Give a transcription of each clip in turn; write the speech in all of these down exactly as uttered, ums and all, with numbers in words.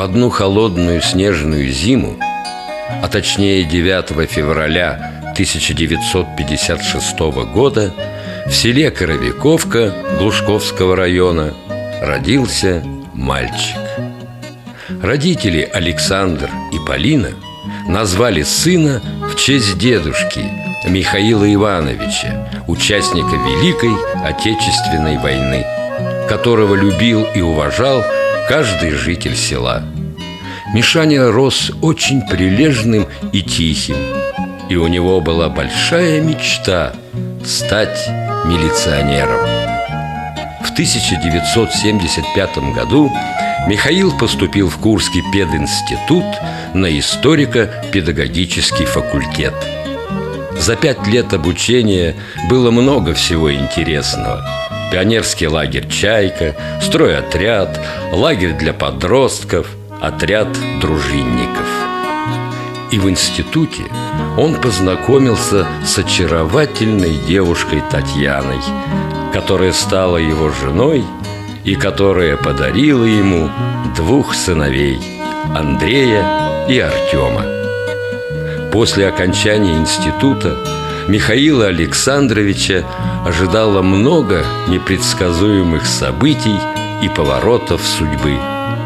одну холодную снежную зиму, а точнее девятого февраля тысяча девятьсот пятьдесят шестого года, в селе Коровиковка Глушковского района родился мальчик. Родители Александр и Полина назвали сына в честь дедушки Михаила Ивановича, участника Великой Отечественной войны, которого любил и уважал каждый житель села. Мишаня рос очень прилежным и тихим, и у него была большая мечта стать милиционером. В тысяча девятьсот семьдесят пятом году Михаил поступил в Курский пединститут на историко-педагогический факультет. За пять лет обучения было много всего интересного. Пионерский лагерь «Чайка», стройотряд, лагерь для подростков, отряд дружинников. И в институте он познакомился с очаровательной девушкой Татьяной, которая стала его женой и которая подарила ему двух сыновей – Андрея и Артема. После окончания института Михаила Александровича ожидало много непредсказуемых событий и поворотов судьбы.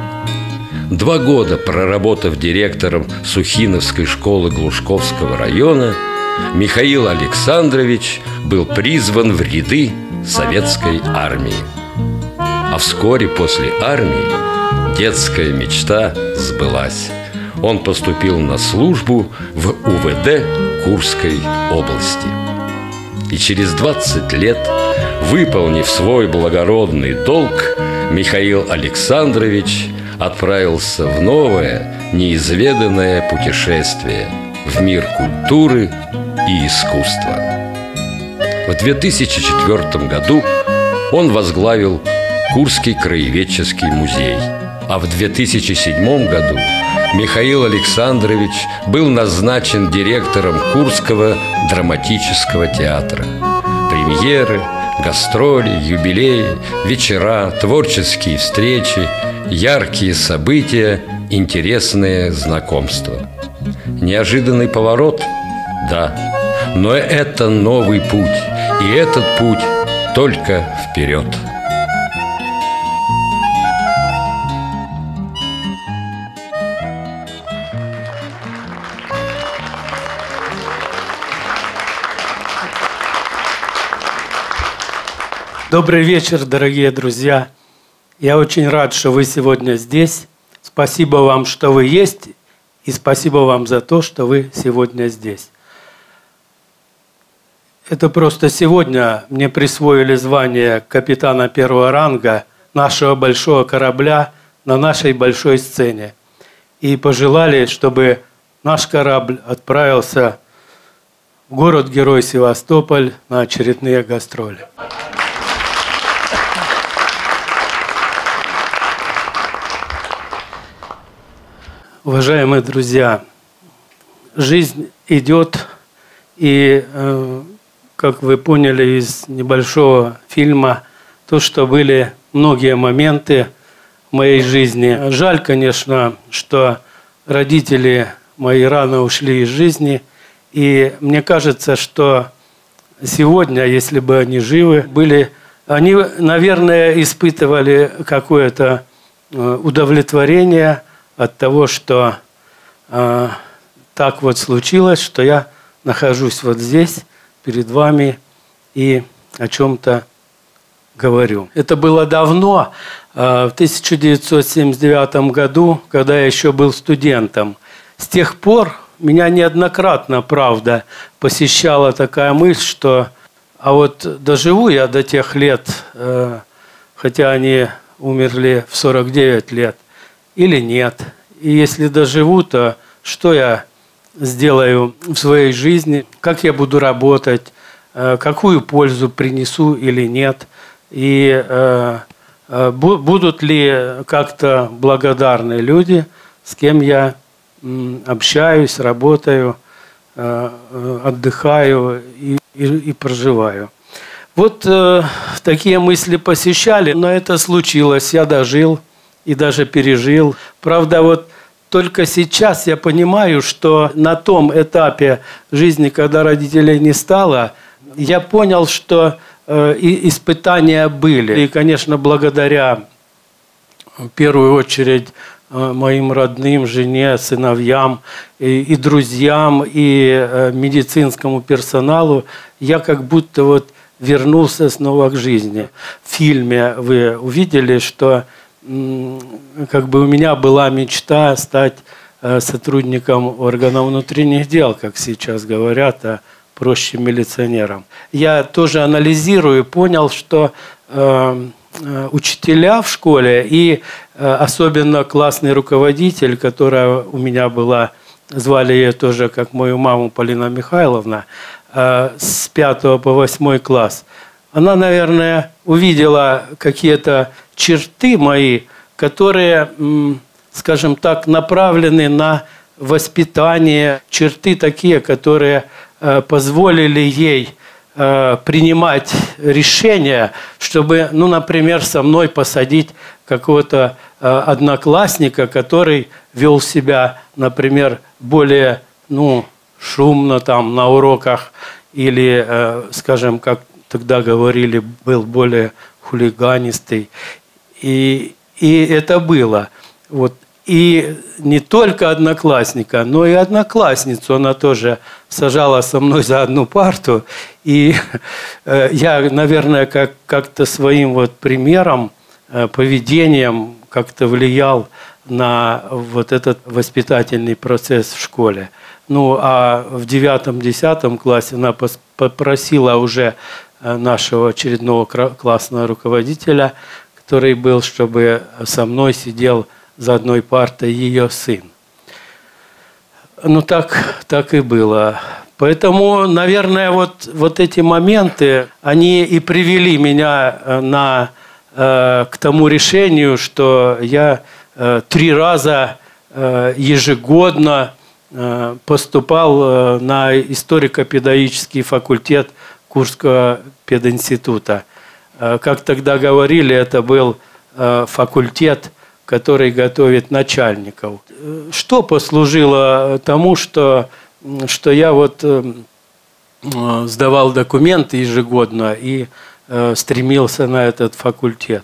Два года проработав директором Сухиновской школы Глушковского района, Михаил Александрович был призван в ряды советской армии. А вскоре после армии детская мечта сбылась. Он поступил на службу в У В Д Курской области. И через двадцать лет, выполнив свой благородный долг, Михаил Александрович отправился в новое, неизведанное путешествие в мир культуры и искусства. В две тысячи четвёртом году он возглавил Курский краеведческий музей, а в две тысячи седьмом году Михаил Александрович был назначен директором Курского драматического театра. Премьеры, гастроли, юбилеи, вечера, творческие встречи, яркие события, интересные знакомства. Неожиданный поворот? Да. Но это новый путь, и этот путь только вперед. Добрый вечер, дорогие друзья. Я очень рад, что вы сегодня здесь. Спасибо вам, что вы есть, и спасибо вам за то, что вы сегодня здесь. Это просто сегодня мне присвоили звание капитана первого ранга нашего большого корабля на нашей большой сцене. И пожелали, чтобы наш корабль отправился в город-герой Севастополь на очередные гастроли. Уважаемые друзья, жизнь идет, и, э, как вы поняли из небольшого фильма, то, что были многие моменты в моей жизни. Жаль, конечно, что родители мои рано ушли из жизни, и мне кажется, что сегодня, если бы они живы были, они, наверное, испытывали какое-то удовлетворение от того, что э, так вот случилось, что я нахожусь вот здесь, перед вами, и о чем-то говорю. Это было давно, э, в тысяча девятьсот семьдесят девятом году, когда я еще был студентом. С тех пор меня неоднократно, правда, посещала такая мысль, что а вот доживу я до тех лет, э, хотя они умерли в сорок девять лет, или нет. И если доживу, то что я сделаю в своей жизни, как я буду работать, какую пользу принесу или нет, и э, будут ли как-то благодарны люди, с кем я общаюсь, работаю, э, отдыхаю и, и, и проживаю. Вот э, такие мысли посещали, но это случилось, я дожил. и даже пережил. Правда, вот только сейчас я понимаю, что на том этапе жизни, когда родителей не стало, я понял, что э, и испытания были. И, конечно, благодаря, в первую очередь, э, моим родным, жене, сыновьям и, и друзьям, и э, медицинскому персоналу, я как будто вот вернулся снова к жизни. В фильме вы увидели, что как бы у меня была мечта стать сотрудником органов внутренних дел, как сейчас говорят, а проще милиционером. Я тоже анализирую и понял, что э, учителя в школе и э, особенно классный руководитель, которая у меня была, звали ее тоже, как мою маму, Полина Михайловна, э, с пятого по восьмой класс, она, наверное, увидела какие-то черты мои, которые, скажем так, направлены на воспитание, черты такие, которые позволили ей принимать решения, чтобы, ну, например, со мной посадить какого-то одноклассника, который вел себя, например, более, ну, шумно там на уроках или, скажем, как тогда говорили, был более хулиганистый. И, и это было. Вот. И не только одноклассника, но и одноклассницу она тоже сажала со мной за одну парту. И э, я, наверное, как, как-то своим вот примером, э, поведением как-то влиял на вот этот воспитательный процесс в школе. Ну, а в девятом-десятом классе она попросила уже нашего очередного классного руководителя, который был, чтобы со мной сидел за одной партой ее сын. Ну, так, так и было. Поэтому, наверное, вот, вот эти моменты, они и привели меня на, э, к тому решению, что я э, три раза э, ежегодно э, поступал э, на историко-педагогический факультет Курского пединститута. Как тогда говорили, это был факультет, который готовит начальников. Что послужило тому, что, что я вот сдавал документы ежегодно и стремился на этот факультет?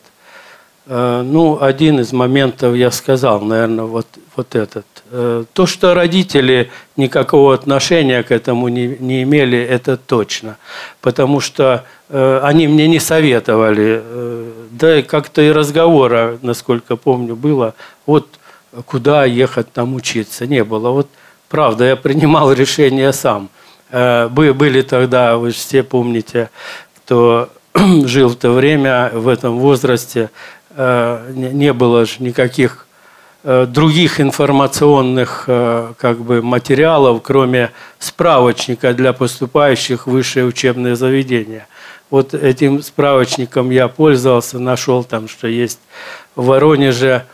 Ну, один из моментов я сказал, наверное, вот, вот этот. То, что родители никакого отношения к этому не, не имели, это точно. Потому что э, они мне не советовали. Э, да и как-то и разговора, насколько помню, было, вот куда ехать там учиться. Не было. Вот правда, я принимал решение сам. Э, были тогда, вы же все помните, кто жил в то время, в этом возрасте, не было же никаких других информационных как бы материалов, кроме справочника для поступающих в высшее учебное заведение. Вот этим справочником я пользовался, нашел там, что есть в Воронеже,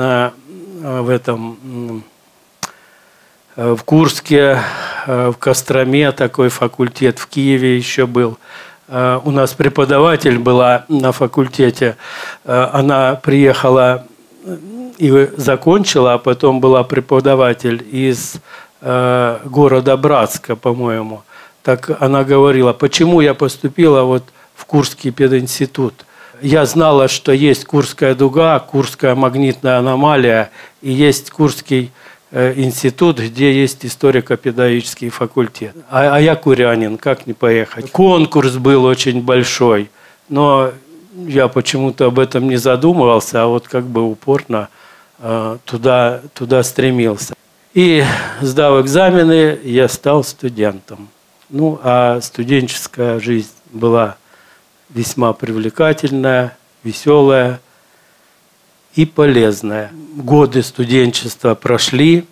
в этом, в Курске, в Костроме такой факультет, в Киеве еще был. У нас преподаватель была на факультете, она приехала и закончила, а потом была преподаватель из города Братска, по-моему. Так она говорила, почему я поступила вот в Курский пединститут. Я знала, что есть Курская дуга, Курская магнитная аномалия и есть Курский институт, где есть историко-педагогический факультет. А, а я курянин, как не поехать? Конкурс был очень большой, но я почему-то об этом не задумывался, а вот как бы упорно э, туда, туда стремился. И сдав экзамены, я стал студентом. Ну, а студенческая жизнь была весьма привлекательная, веселая и полезная. Годы студенчества прошли,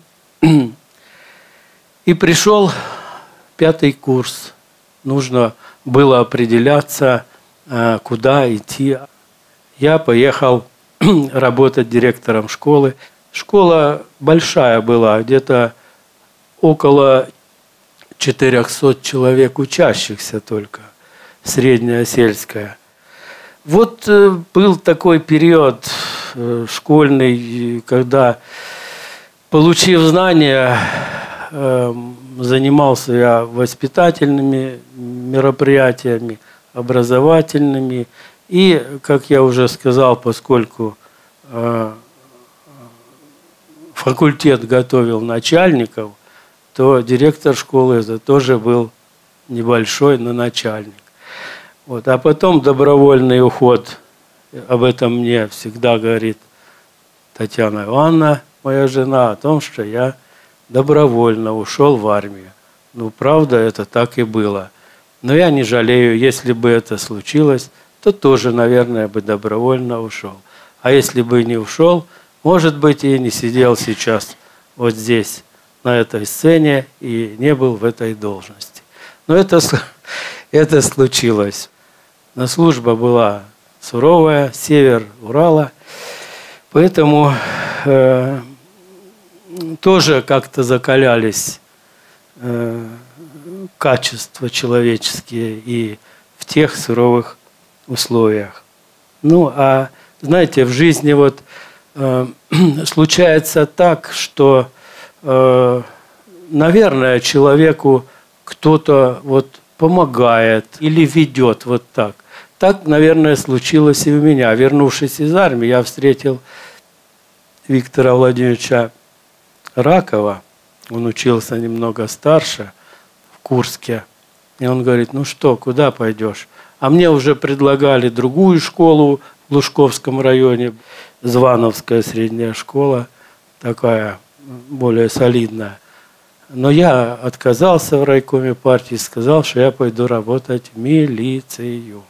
и пришел пятый курс. Нужно было определяться, куда идти. Я поехал работать директором школы. Школа большая была, где-то около четырехсот человек учащихся только, средняя сельская. Вот был такой период э, школьный, когда, получив знания, э, занимался я воспитательными мероприятиями, образовательными. И, как я уже сказал, поскольку э, факультет готовил начальников, то директор школы это тоже был небольшой, но начальник. Вот. А потом добровольный уход, об этом мне всегда говорит Татьяна Ивановна, моя жена, о том, что я добровольно ушел в армию. Ну, правда, это так и было. Но я не жалею, если бы это случилось, то тоже, наверное, бы добровольно ушел. А если бы не ушел, может быть, и не сидел сейчас вот здесь, на этой сцене, и не был в этой должности. Но это, это случилось. Но служба была суровая, север Урала, поэтому э, тоже как-то закалялись э, качества человеческие и в тех суровых условиях. Ну, а знаете, в жизни вот э, случается так, что, э, наверное, человеку кто-то вот помогает или ведет вот так. Так, наверное, случилось и у меня. Вернувшись из армии, я встретил Виктора Владимировича Ракова. Он учился немного старше в Курске. И он говорит: ну что, куда пойдешь? А мне уже предлагали другую школу в Лужковском районе, Звановская средняя школа, такая более солидная. Но я отказался в райкоме партии, сказал, что я пойду работать в милицию.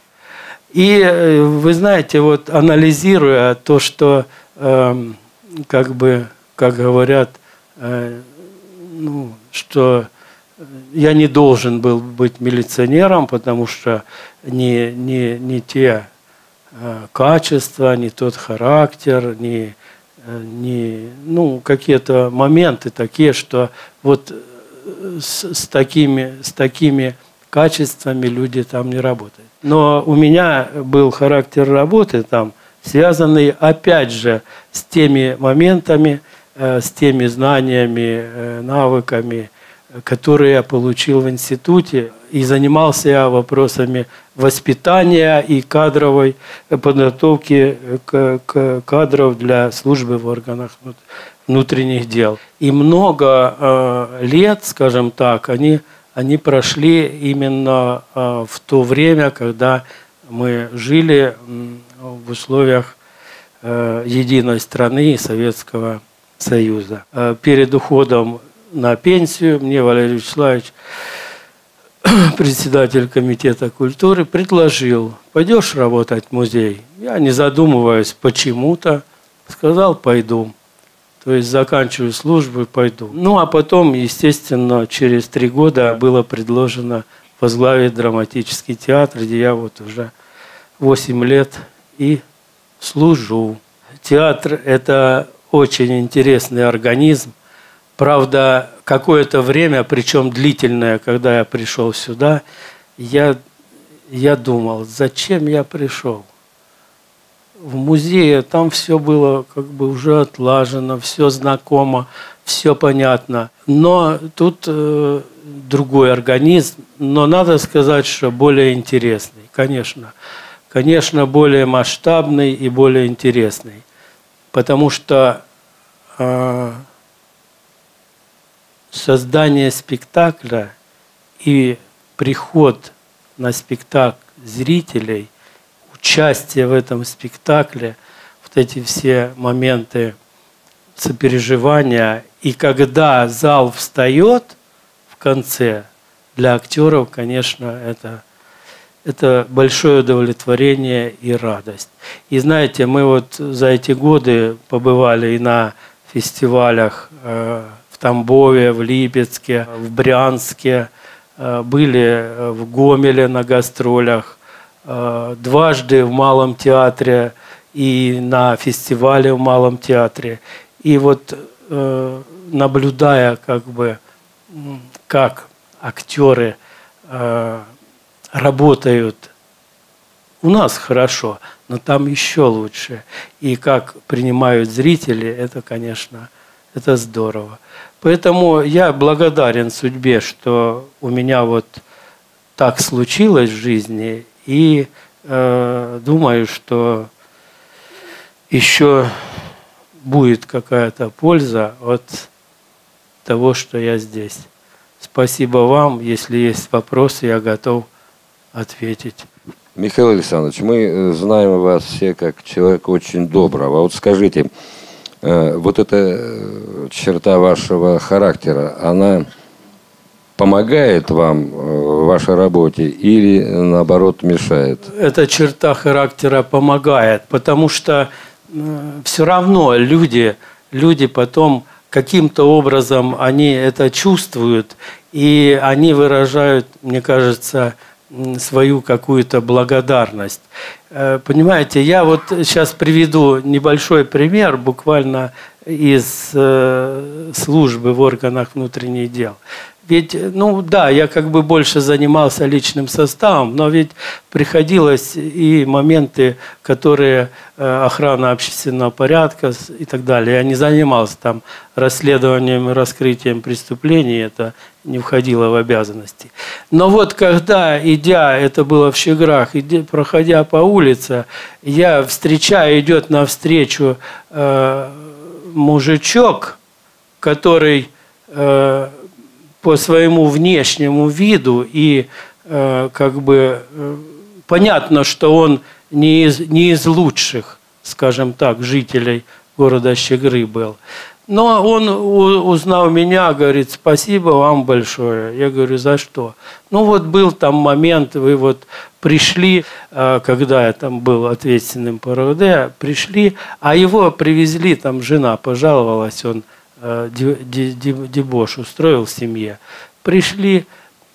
И вы знаете, вот анализируя то, что, э, как бы, как говорят, э, ну, что я не должен был быть милиционером, потому что не, не, не те э, качества, не тот характер, не, э, не, ну, какие-то моменты такие, что вот с, с, такими, с такими качествами люди там не работают. Но у меня был характер работы там, связанный опять же с теми моментами, э, с теми знаниями, э, навыками, которые я получил в институте. И занимался я вопросами воспитания и кадровой подготовки к, к кадров для службы в органах внутренних дел. И много э, лет, скажем так, они... они прошли именно э, в то время, когда мы жили в условиях э, единой страны и Советского Союза. Э, перед уходом на пенсию мне Валерий Вячеславович, председатель комитета культуры, предложил: пойдешь работать в музей? Я, не задумываясь почему-то, сказал: пойду. То есть заканчиваю службу и пойду. Ну, а потом, естественно, через три года было предложено возглавить драматический театр, где я вот уже восемь лет и служу. Театр – это очень интересный организм. Правда, какое-то время, причем длительное, когда я пришел сюда, я, я думал, зачем я пришел? В музее там все было как бы уже отлажено, все знакомо, все понятно. Но тут э, другой организм, но надо сказать, что более интересный, конечно. Конечно, более масштабный и более интересный. Потому что э, создание спектакля и приход на спектакль зрителей, участие в этом спектакле, вот эти все моменты сопереживания. И когда зал встает в конце, для актеров, конечно, это, это большое удовлетворение и радость. И знаете, мы вот за эти годы побывали и на фестивалях э, в Тамбове, в Липецке, в Брянске, э, были в Гомеле на гастролях, дважды в Малом театре и на фестивале в Малом театре. И вот э, наблюдая, как бы, как актеры э, работают у нас хорошо, но там еще лучше. И как принимают зрители, это, конечно, это здорово. Поэтому я благодарен судьбе, что у меня вот так случилось в жизни, и э, думаю, что еще будет какая-то польза от того, что я здесь. Спасибо вам. Если есть вопросы, я готов ответить. Михаил Александрович, мы знаем вас все как человека очень доброго. Вот скажите, вот эта черта вашего характера, она помогает вам в вашей работе или, наоборот, мешает? Эта черта характера помогает, потому что все равно люди, люди потом каким-то образом они это чувствуют, и они выражают, мне кажется, свою какую-то благодарность. Понимаете, я вот сейчас приведу небольшой пример, буквально из службы в органах внутренних дел. Ведь, ну да, я как бы больше занимался личным составом, но ведь приходилось и моменты, которые охрана общественного порядка и так далее. Я не занимался там расследованием и раскрытием преступлений, это не входило в обязанности. Но вот когда, идя, это было в Щеграх, идя, проходя по улице, я встречаю, идет навстречу э, мужичок, который э, по своему внешнему виду и э, как бы э, понятно, что он не из, не из лучших, скажем так, жителей города Щегры был. Но он, узнав меня, говорит: спасибо вам большое. Я говорю: за что? Ну вот был там момент, вы вот пришли, когда я там был ответственным по РОВД, пришли, а его привезли, там жена пожаловалась, он дебош устроил в семье. Пришли,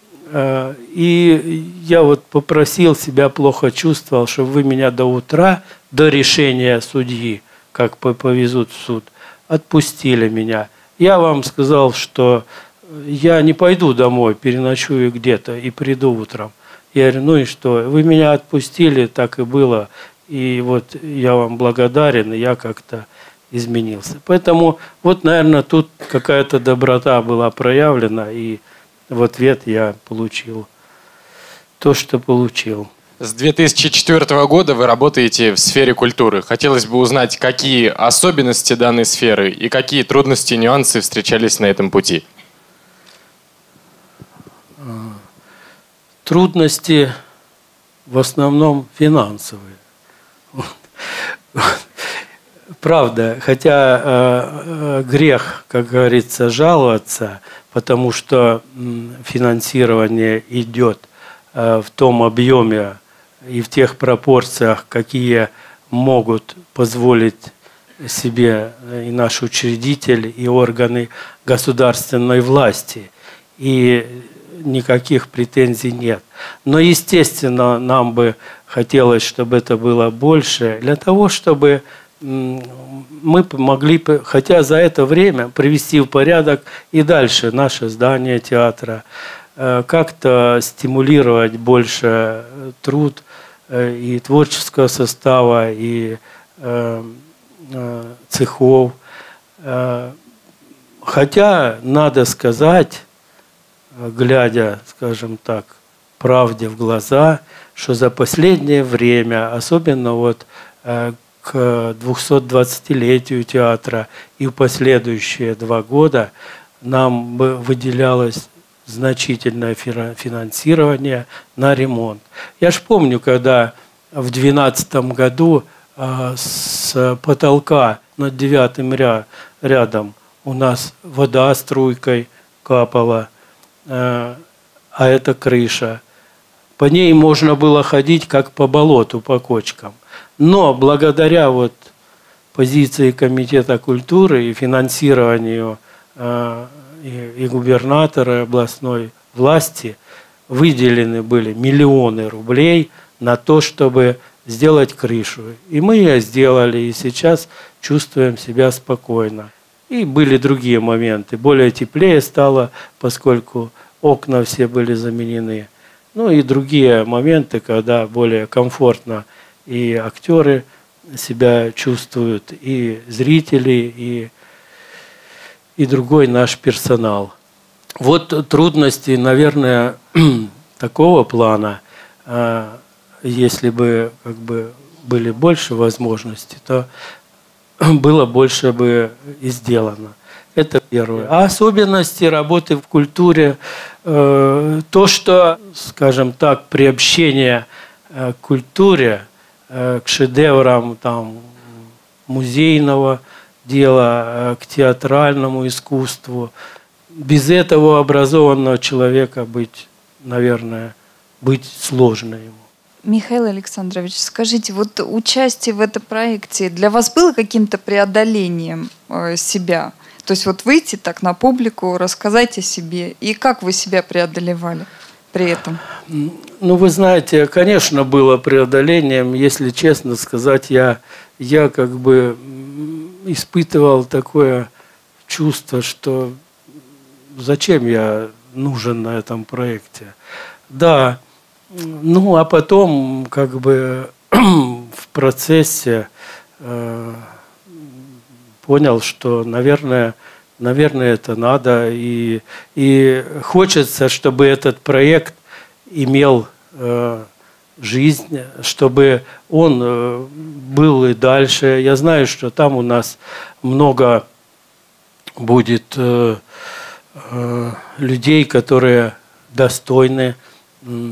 и я вот попросил, себя плохо чувствовал, чтобы вы меня до утра, до решения судьи, как повезут в суд, отпустили меня. Я вам сказал, что я не пойду домой, переночую где-то и приду утром. Я говорю: ну и что? Вы меня отпустили, так и было. И вот я вам благодарен, и я как-то изменился. Поэтому вот, наверное, тут какая-то доброта была проявлена, и в ответ я получил то, что получил. С две тысячи четвёртого года вы работаете в сфере культуры. Хотелось бы узнать, какие особенности данной сферы и какие трудности и нюансы встречались на этом пути. Трудности в основном финансовые. Правда, хотя э, грех, как говорится, жаловаться, потому что финансирование идет э, в том объеме и в тех пропорциях, какие могут позволить себе и наш учредитель, и органы государственной власти. И никаких претензий нет. Но, естественно, нам бы хотелось, чтобы это было больше, для того, чтобы мы могли, хотя за это время, привести в порядок и дальше наше здание театра, как-то стимулировать больше труд и творческого состава, и цехов. Хотя, надо сказать, глядя, скажем так, правде в глаза, что за последнее время, особенно вот к двухсотдвадцатилетию театра и в последующие два года, нам выделялось значительное финансирование на ремонт. Я ж помню, когда в две тысячи двенадцатом году с потолка над девятым рядом у нас вода струйкой капала, а это крыша. По ней можно было ходить как по болоту, по кочкам. Но благодаря вот позиции Комитета культуры и финансированию э, и, и губернатора, и областной власти выделены были миллионы рублей на то, чтобы сделать крышу. И мы ее сделали, и сейчас чувствуем себя спокойно. И были другие моменты. Более теплее стало, поскольку окна все были заменены. Ну и другие моменты, когда более комфортно и актеры себя чувствуют, и зрители, и, и другой наш персонал. Вот трудности, наверное, такого плана. Если бы, как бы были больше возможностей, то было больше бы и сделано. Это первое. А особенности работы в культуре, э, то, что, скажем так, приобщение э, к культуре, э, к шедеврам там, музейного дела, э, к театральному искусству, без этого образованного человека быть, наверное, быть сложно ему. Михаил Александрович, скажите, вот участие в этом проекте для вас было каким-то преодолением э, себя? То есть вот выйти так на публику, рассказать о себе. И как вы себя преодолевали при этом? Ну, вы знаете, конечно, было преодолением. Если честно сказать, я, я как бы испытывал такое чувство, что зачем я нужен на этом проекте. Да, ну, а потом как бы в процессе э, понял, что, наверное, наверное, это надо. И, и хочется, чтобы этот проект имел э, жизнь, чтобы он э, был и дальше. Я знаю, что там у нас много будет э, э, людей, которые достойны э,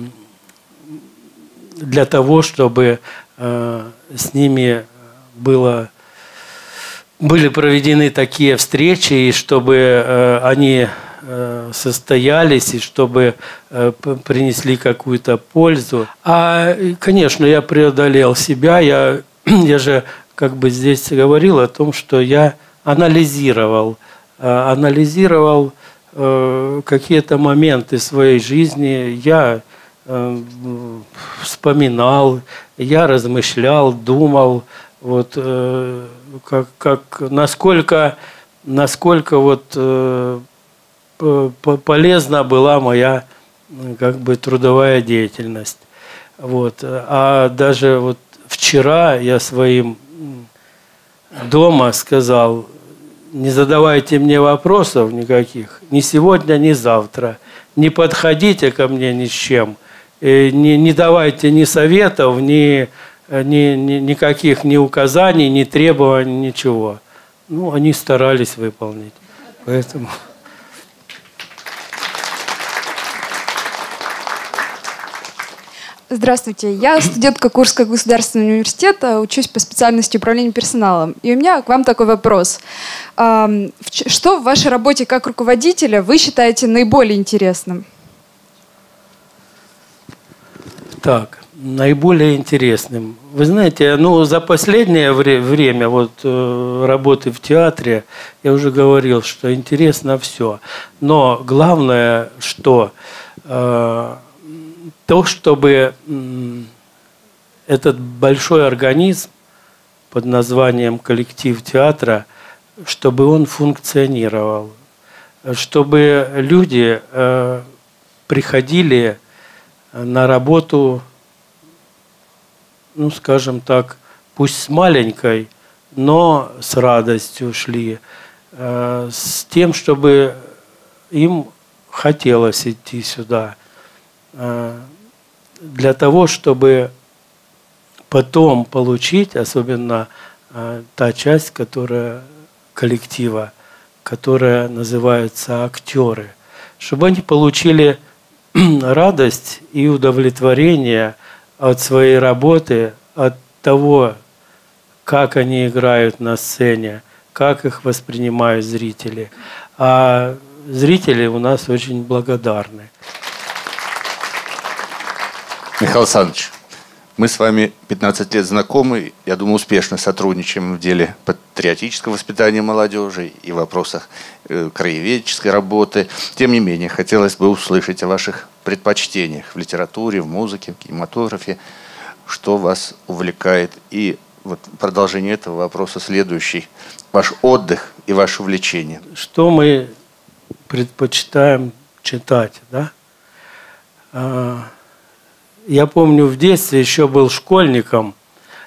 для того, чтобы э, с ними было... были проведены такие встречи, и чтобы э, они э, состоялись, и чтобы э, принесли какую-то пользу. А, конечно, я преодолел себя. Я, я же как бы здесь говорил о том, что я анализировал, э, анализировал э, какие-то моменты своей жизни. Я э, вспоминал, я размышлял, думал, вот э, как, как насколько, насколько вот э, полезна была моя как бы трудовая деятельность. Вот. А даже вот вчера я своим дома сказал: не задавайте мне вопросов никаких, ни сегодня, ни завтра, не подходите ко мне ни с чем, не, не давайте ни советов, ни Ни, ни, никаких ни указаний, ни требований, ничего. Ну, они старались выполнить. Поэтому... Здравствуйте, я студентка Курского государственного университета, учусь по специальности управления персоналом. И у меня к вам такой вопрос. Что в вашей работе как руководителя вы считаете наиболее интересным? Так. Наиболее интересным. Вы знаете, ну, за последнее вре- время вот, э, работы в театре, я уже говорил, что интересно все. Но главное, что э, то, чтобы э, этот большой организм под названием коллектив театра, чтобы он функционировал, чтобы люди э, приходили на работу, ну, скажем так, пусть с маленькой, но с радостью шли, э, с тем, чтобы им хотелось идти сюда, э, для того, чтобы потом получить, особенно э, та часть, которая коллектива, которая называется актеры, чтобы они получили радость и удовлетворение от своей работы, от того, как они играют на сцене, как их воспринимают зрители. А зрители у нас очень благодарны. Михаил Александрович, мы с вами пятнадцать лет знакомы, я думаю, успешно сотрудничаем в деле патриотического воспитания молодежи и в вопросах э, краеведческой работы. Тем не менее, хотелось бы услышать о ваших предпочтениях в литературе, в музыке, в кинематографе, что вас увлекает. И вот продолжение этого вопроса следующий. Ваш отдых и ваше увлечение. Что мы предпочитаем читать, да? Я помню, в детстве еще был школьником,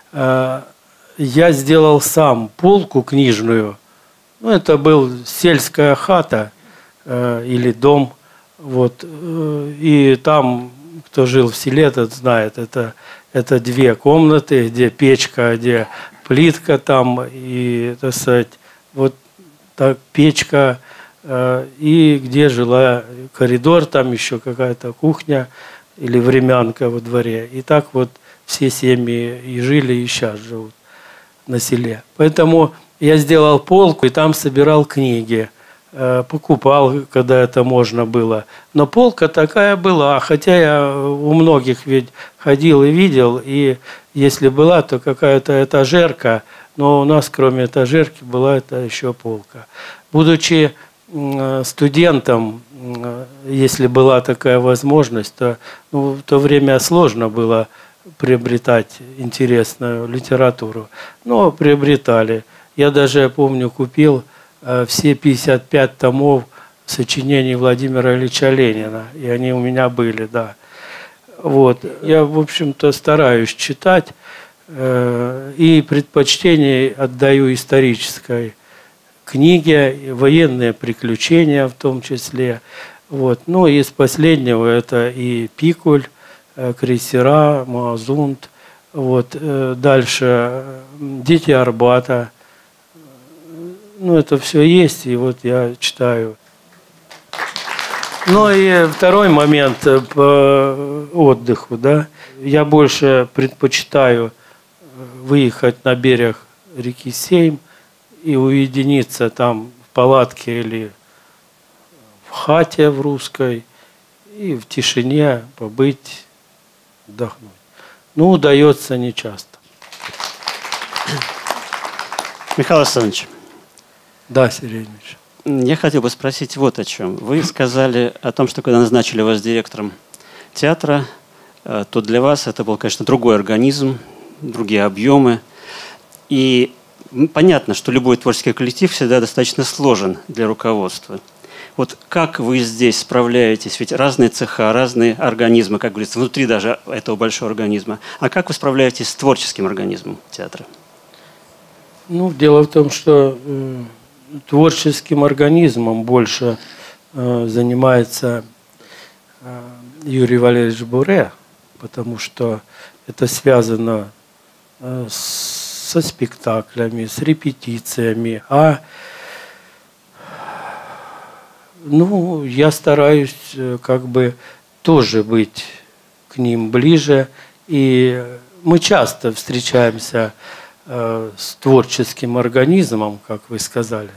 я сделал сам полку книжную. Ну, это был сельская хата или дом. Вот. И там, кто жил в селе, тот знает, это, это две комнаты, где печка, где плитка там, и, так сказать, вот так печка, и где жила коридор, там еще какая-то кухня или времянка во дворе. И так вот все семьи и жили, и сейчас живут на селе. Поэтому я сделал полку и там собирал книги. Покупал, когда это можно было. Но полка такая была, хотя я у многих ведь ходил и видел, и если была, то какая-то этажерка, но у нас кроме этажерки была это еще полка. Будучи студентом, если была такая возможность, то ну, в то время сложно было приобретать интересную литературу, но приобретали. Я даже, помню, купил все пятьдесят пять томов сочинений Владимира Ильича Ленина. И они у меня были, да. Вот. Я, в общем-то, стараюсь читать. Э, и предпочтение отдаю исторической книге, военные приключения в том числе. Вот. Ну, из последнего это и Пикуль, э, крейсера, Маазунт. Вот. Э, дальше «Дети Арбата». Ну, это все есть, и вот я читаю. Ну, и второй момент по отдыху, да. Я больше предпочитаю выехать на берег реки Сейм и уединиться там в палатке или в хате в русской, и в тишине побыть, отдохнуть. Ну, удается нечасто. Михаил Александрович. Да, Сергей Ильич. Я хотел бы спросить вот о чем. Вы сказали о том, что когда назначили вас директором театра, то для вас это был, конечно, другой организм, другие объемы. И понятно, что любой творческий коллектив всегда достаточно сложен для руководства. Вот как вы здесь справляетесь? Ведь разные цеха, разные организмы, как говорится, внутри даже этого большого организма. А как вы справляетесь с творческим организмом театра? Ну, дело в том, что э, творческим организмом больше э, занимается э, Юрий Валерьевич Буре, потому что это связано э, со спектаклями, с репетициями. А ну, я стараюсь э, как бы тоже быть к ним ближе. И мы часто встречаемся с творческим организмом, как вы сказали.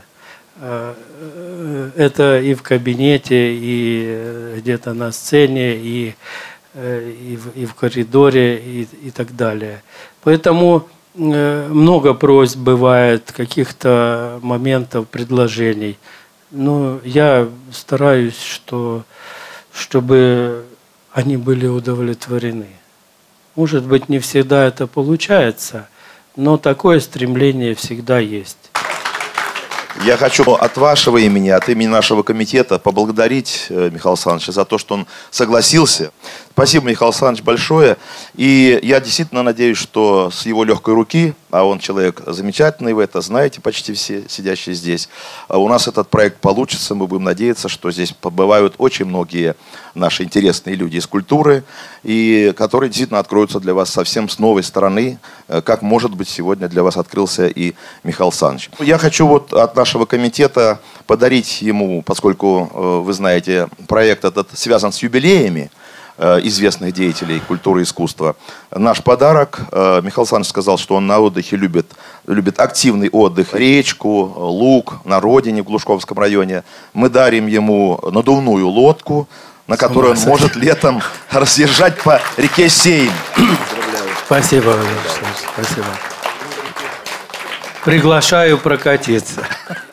Это и в кабинете, и где-то на сцене, и, и, в, и в коридоре, и, и так далее. Поэтому много просьб бывает, каких-то моментов, предложений. Но я стараюсь, что, чтобы они были удовлетворены. Может быть, не всегда это получается, но такое стремление всегда есть. Я хочу от вашего имени, от имени нашего комитета поблагодарить Михаила Александровича за то, что он согласился. Спасибо, Михаил Александрович, большое. И я действительно надеюсь, что с его легкой руки, а он человек замечательный, вы это знаете почти все сидящие здесь, у нас этот проект получится. Мы будем надеяться, что здесь побывают очень многие наши интересные люди из культуры, и которые действительно откроются для вас совсем с новой стороны, как, может быть, сегодня для вас открылся и Михаил Александрович. Я хочу вот от нашего комитета подарить ему, поскольку, вы знаете, проект этот связан с юбилеями известных деятелей культуры и искусства. Наш подарок. Михаил Александрович сказал, что он на отдыхе любит, любит активный отдых, речку, луг на родине в Глушковском районе. Мы дарим ему надувную лодку, на которой он может летом разъезжать по реке Сейм. Спасибо, Владимир Владимирович, спасибо. Приглашаю прокатиться.